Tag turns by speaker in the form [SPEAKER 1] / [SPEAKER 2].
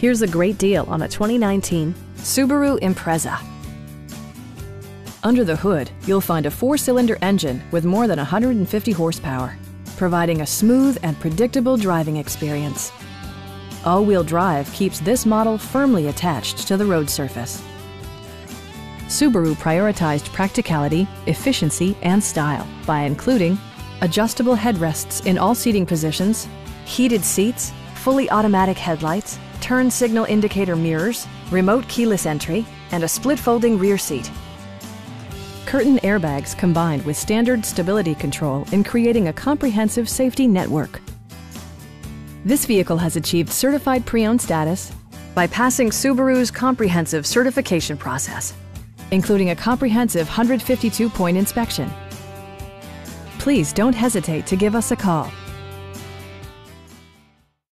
[SPEAKER 1] Here's a great deal on a 2019 Subaru Impreza. Under the hood, you'll find a 4-cylinder engine with more than 150 horsepower, providing a smooth and predictable driving experience. All-wheel drive keeps this model firmly attached to the road surface. Subaru prioritized practicality, efficiency, and style by including adjustable headrests in all seating positions, heated seats, fully automatic headlights, turn signal indicator mirrors, remote keyless entry, and a split-folding rear seat. Curtain airbags combined with standard stability control in creating a comprehensive safety network. This vehicle has achieved certified pre-owned status by passing Subaru's comprehensive certification process, including a comprehensive 152-point inspection. Please don't hesitate to give us a call.